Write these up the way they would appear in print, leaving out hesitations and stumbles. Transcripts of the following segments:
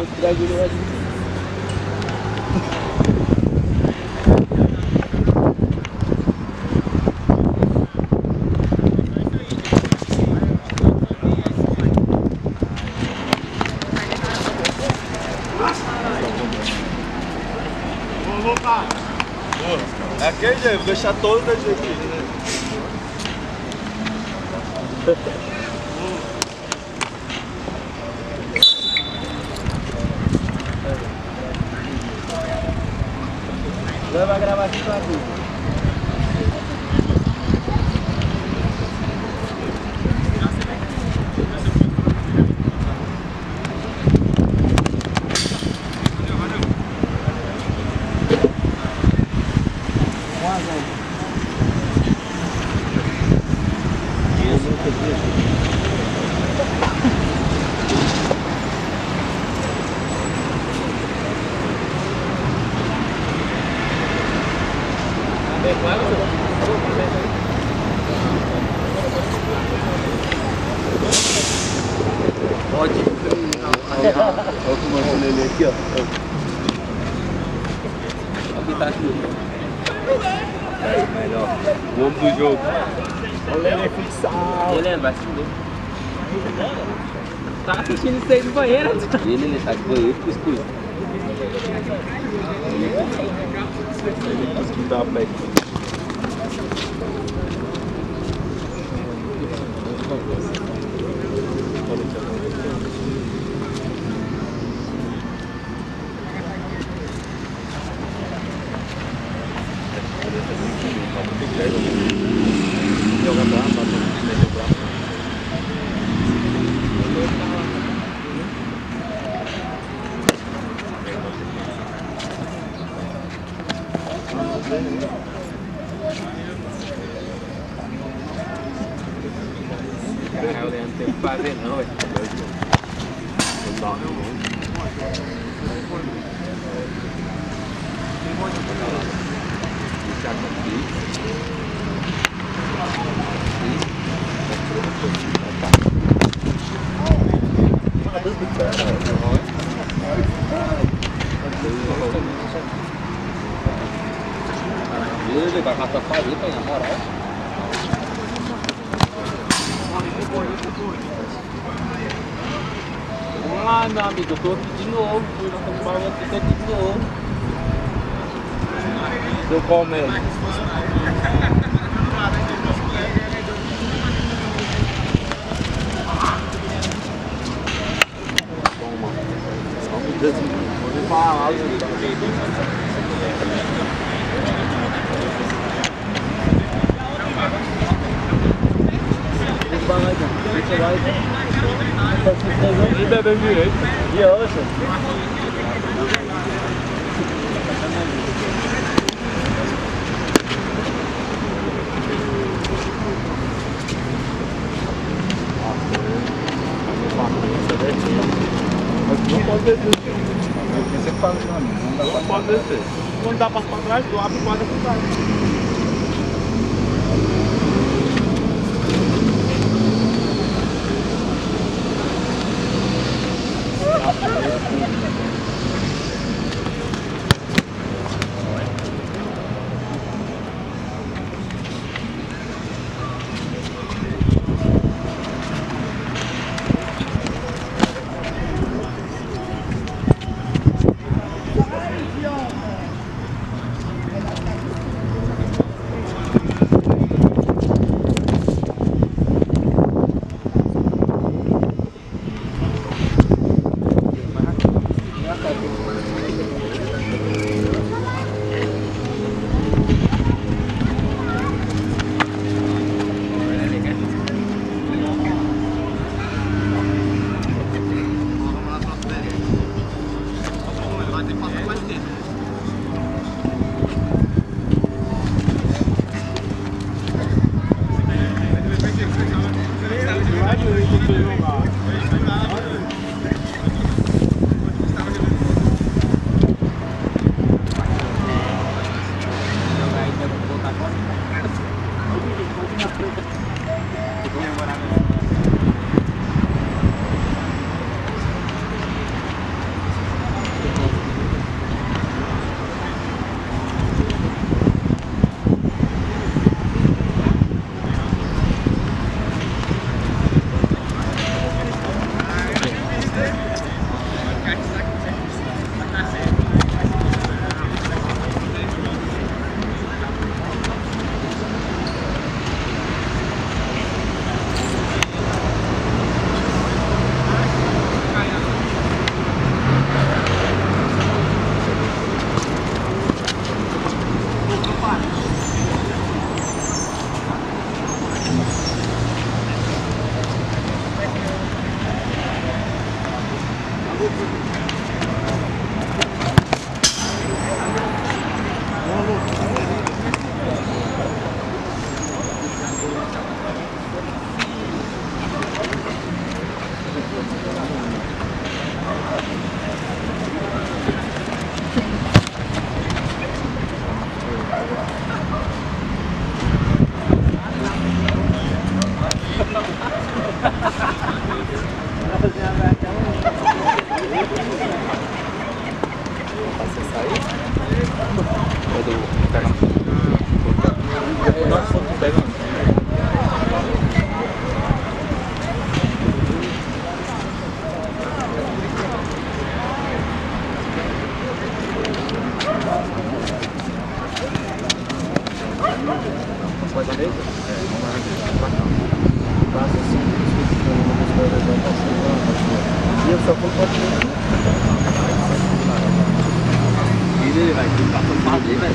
É aquele jeito, vou deixar todo desse jeito aqui. Vai gravar aqui pra tu. Pode. Olha como eu falei ele aqui, ó. Aqui tá aqui. Aí, melhor. O homem do jogo. O Lelê fixado. Ô, Leandro, vai se fuder. Tá assistindo isso aí no banheiro? Ele tá de banheiro com escudo. Acho que dá a pé. Caralho, o Leandro não tem o que fazer não, velho. Ele vai matar a farinha pra ir na moral. Vamos lá, meu amigo, eu tô aqui de novo. Nós estamos falando aqui, eu tô aqui de novo. Seu comédia. Toma. Vou falar algo. E bebeu direito. E hoje? Não pode descer. Você fala pra mim, não pode descer. Quando dá passo pra trás, tu abre o quadro por trás. só por conta ele vai ficar com fazer, vai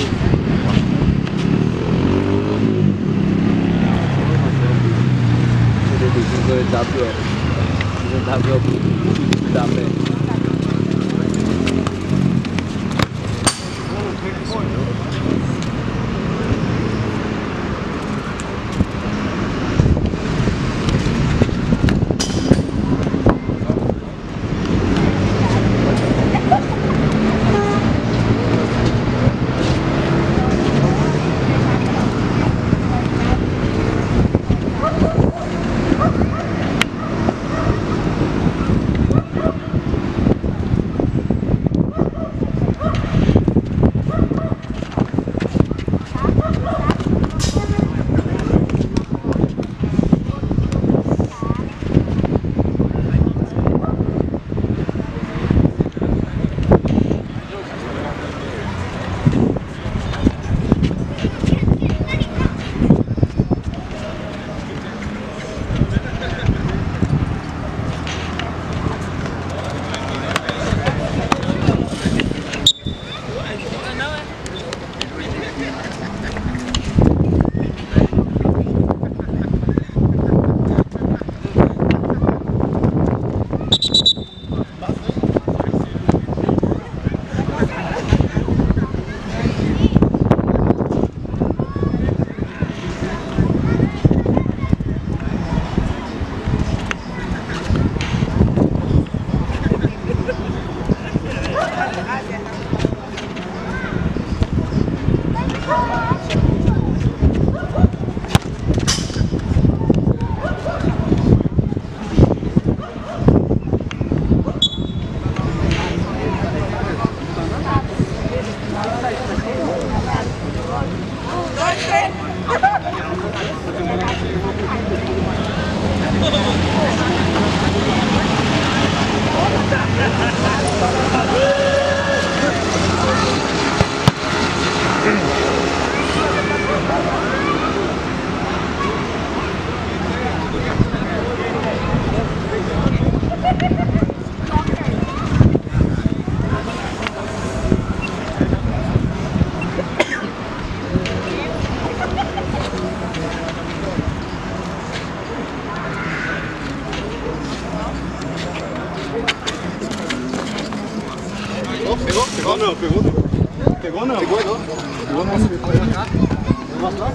Pegou não, pegou não. Pegou não. Pegou não. Pegou não. Vamos lá.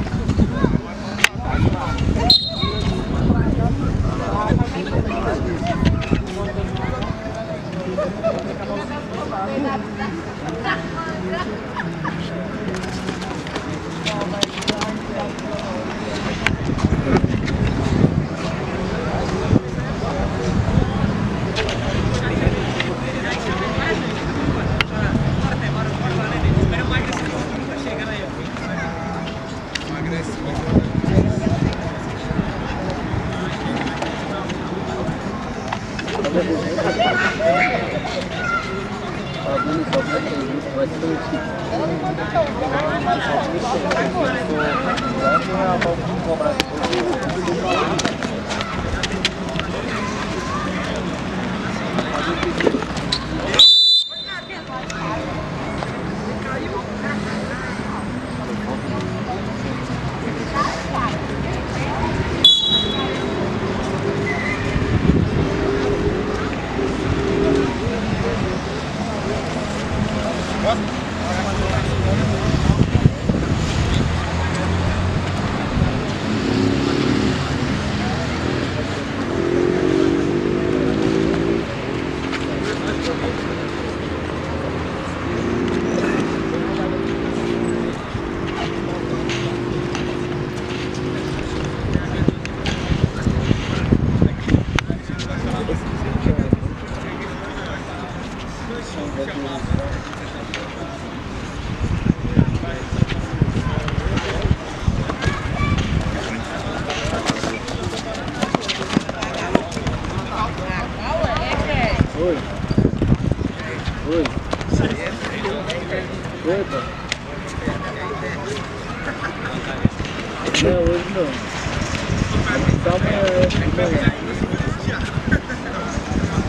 Não, hoje não. Só amanhã.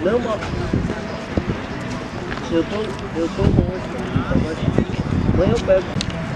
Não, mas eu tô longe. Amanhã eu pego.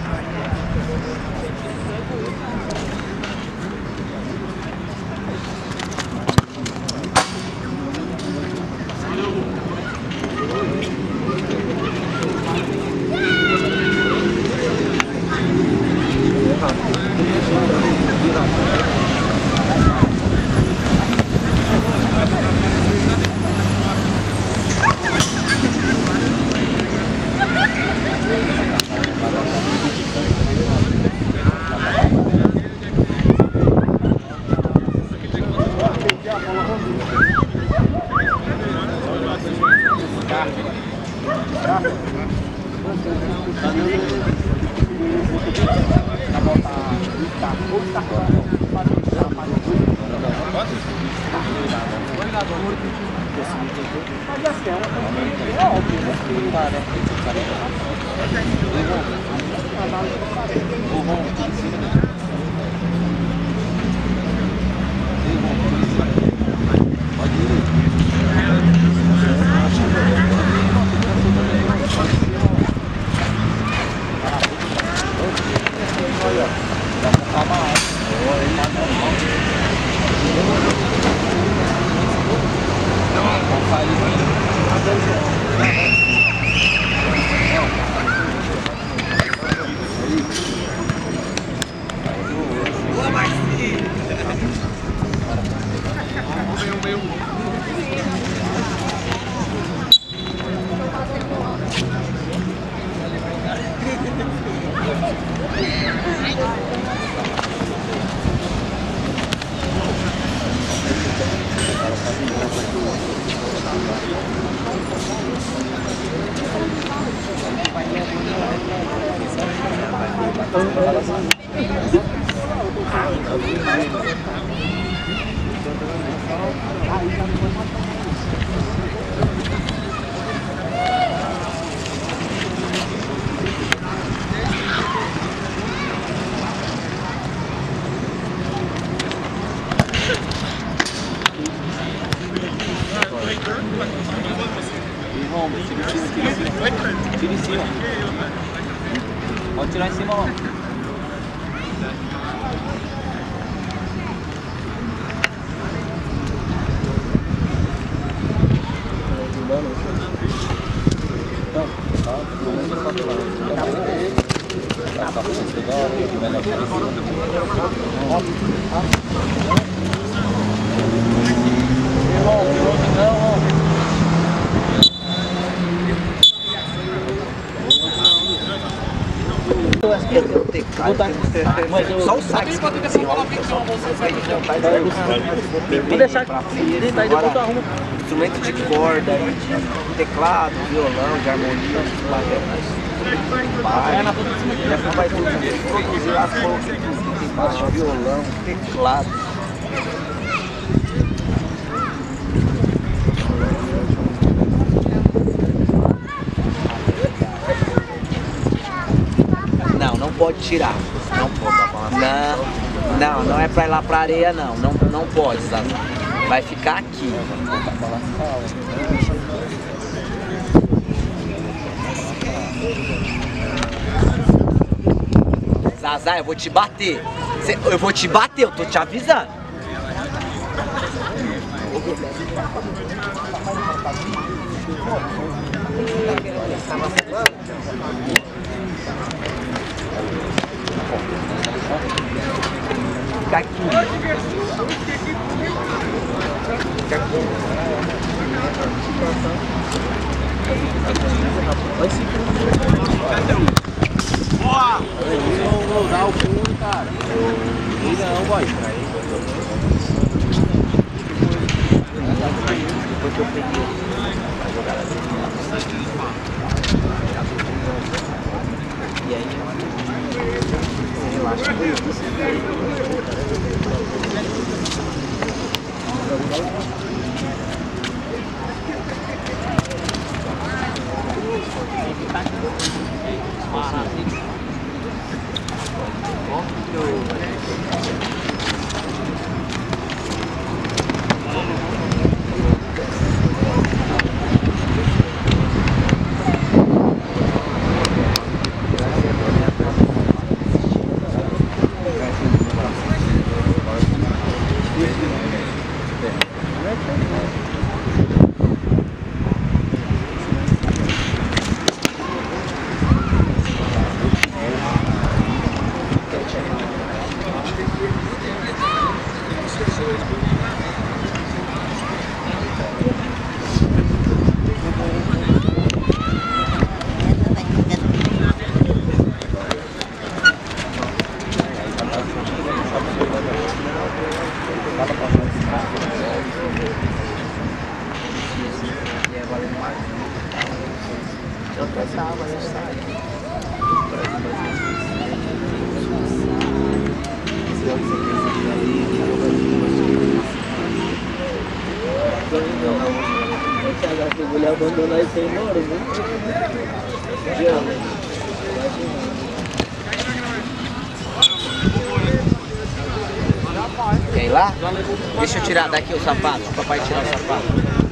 Tira em cima. Pode tirar em cima, ó. Só o sax. Vou deixar aqui. Daí depois tu arruma. Instrumento de corda, de teclado, violão, de harmonia, vai produzir as coisas, violão, teclado. Não pode tirar. Não pode. Não é pra ir lá pra areia, não. Não pode, Zazá. Vai ficar aqui. Zazá, eu vou te bater. Eu vou te bater, eu tô te avisando. Fica aqui. Fica aqui. Vai se boa! Não dá o pulo, cara. Não, vai. Depois que eu peguei a jogada assim. E aí, relaxa. Vou abandonar isso aí na hora, viu? Quer ir lá? Deixa eu tirar daqui o sapato, deixa o papai tirar o sapato.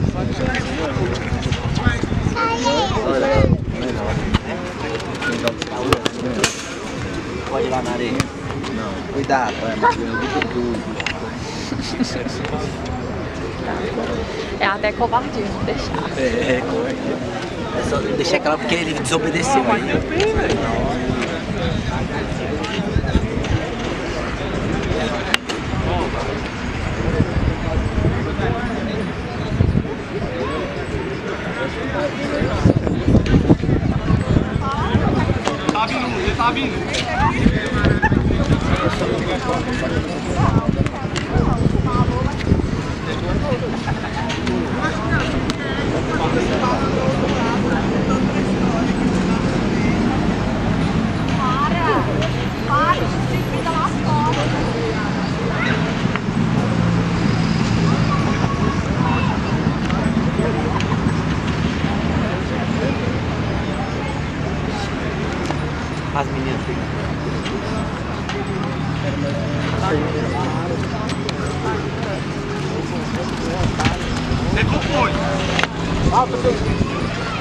Pode ir lá na areia? Não. Cuidado. É até covardia não deixar. É covardia. É só deixar aquela porque ele desobedeceu aí. Tá vindo. As meninas ficam. Decompõe. Ah, perfeito.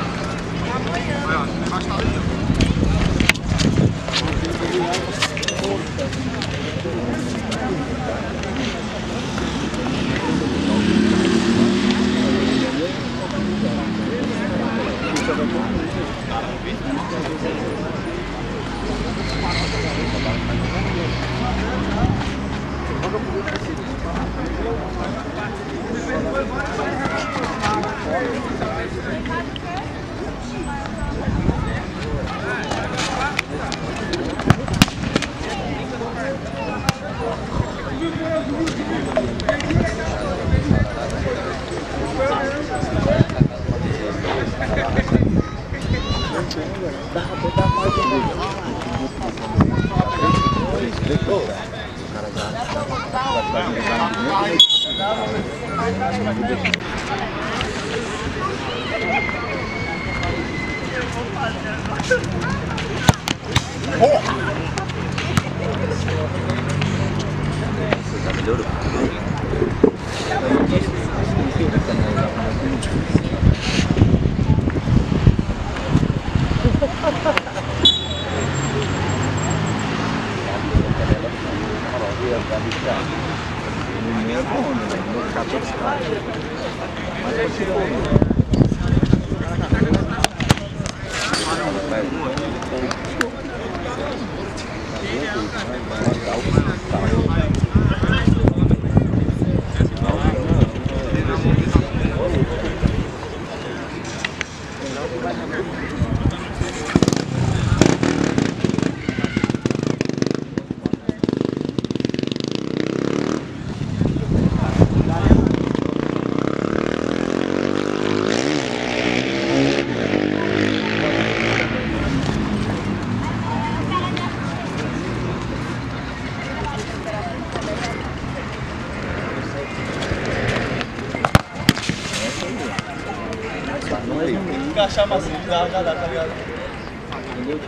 Encaixar mais já dá, tá ligado? Entendeu?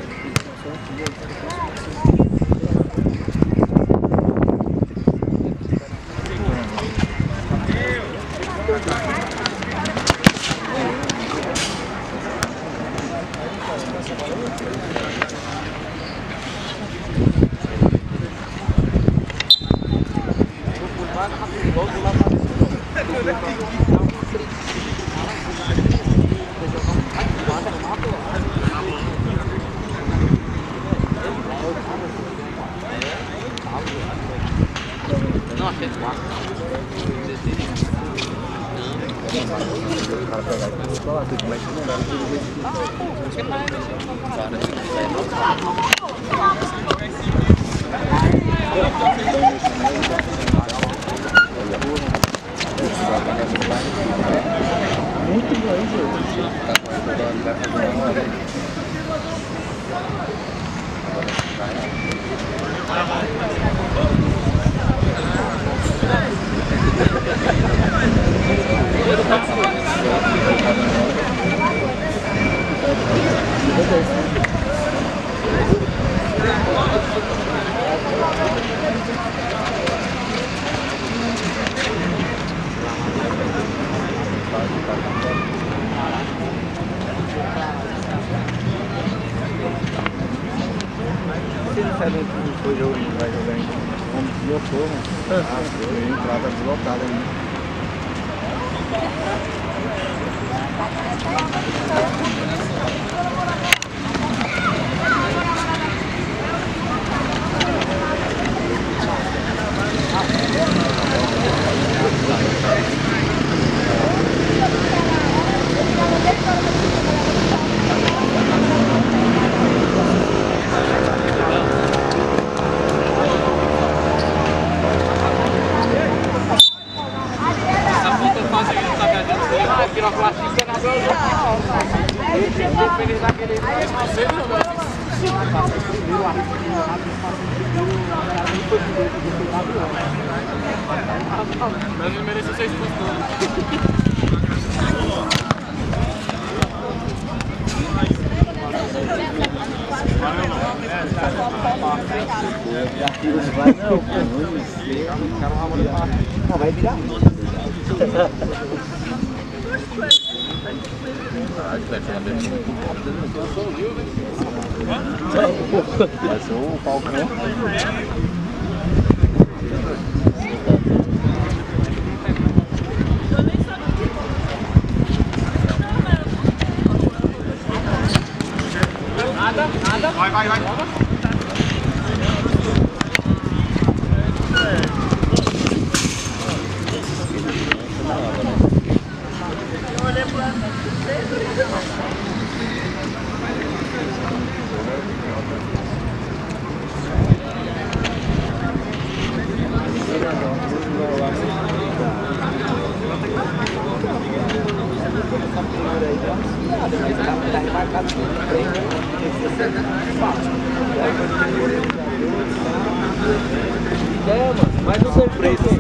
depois eu vai jogar ainda. Vamos deslotou, né? A entrada deslotada ainda. Mas não mereceu ser expulso. Não, vai virar. Vai ser o palco, né? Vai. Mas não foi preso.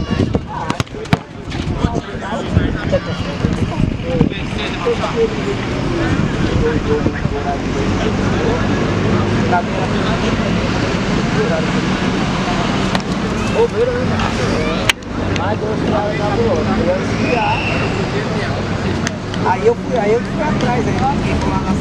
Aí eu fui atrás, aí ninguém foi lá na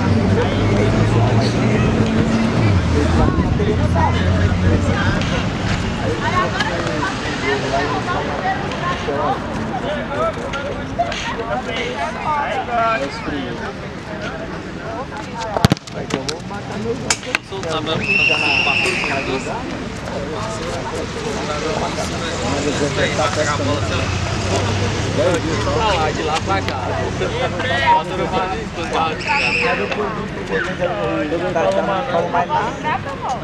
de lá pra cá. Não mais nada.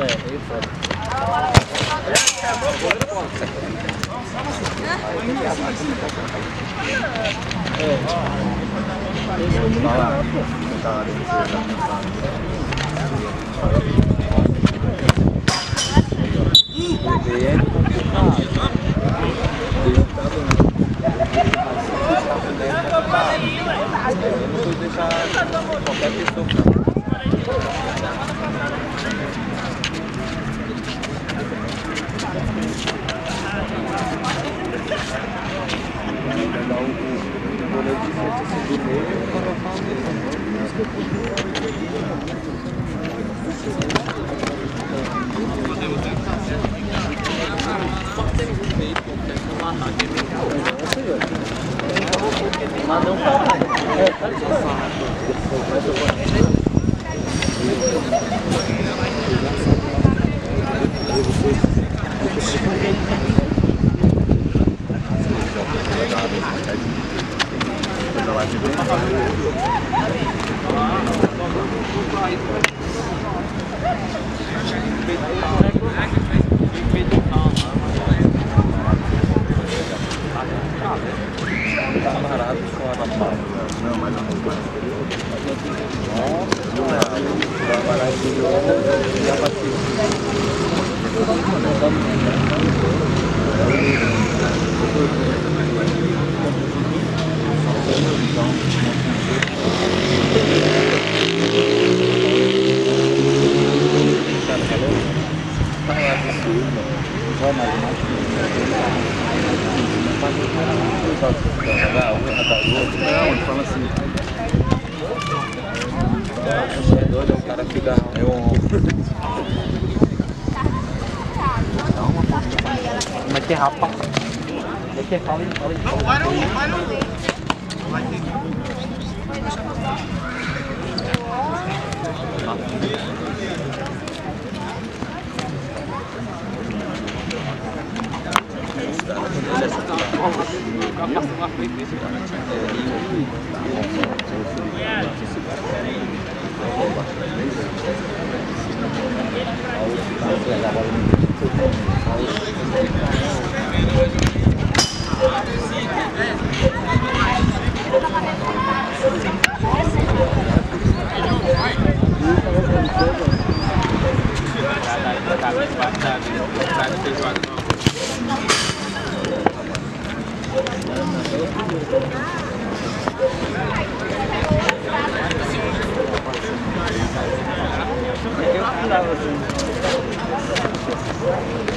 Não, ele fala assim. É doido, o cara fica. aqui, rapaz. Aqui, fala aí. Vai não. Eu